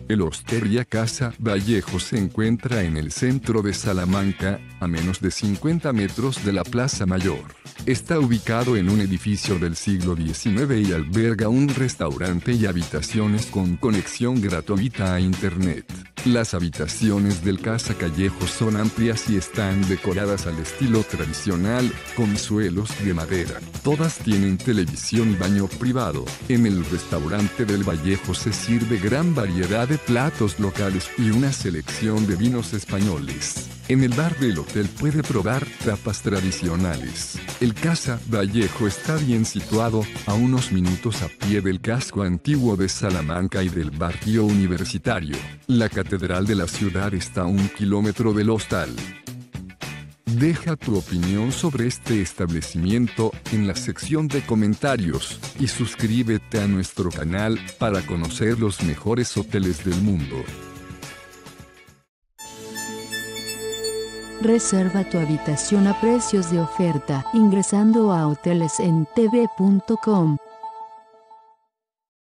El Osteria Casa Vallejo se encuentra en el centro de Salamanca, a menos de 50 metros de la Plaza Mayor. Está ubicado en un edificio del siglo XIX y alberga un restaurante y habitaciones con conexión gratuita a Internet. Las habitaciones del Casa Callejo son amplias y están decoradas al estilo tradicional, con suelos de madera. Todas tienen televisión y baño privado. En el restaurante del Vallejo se sirve gran variedad de platos locales y una selección de vinos españoles. En el bar del hotel puede probar tapas tradicionales. El Casa Vallejo está bien situado, a unos minutos a pie del casco antiguo de Salamanca y del barrio universitario. La catedral de la ciudad está a 1 kilómetro del hostal. Deja tu opinión sobre este establecimiento en la sección de comentarios y suscríbete a nuestro canal para conocer los mejores hoteles del mundo. Reserva tu habitación a precios de oferta ingresando a hotelesentv.com.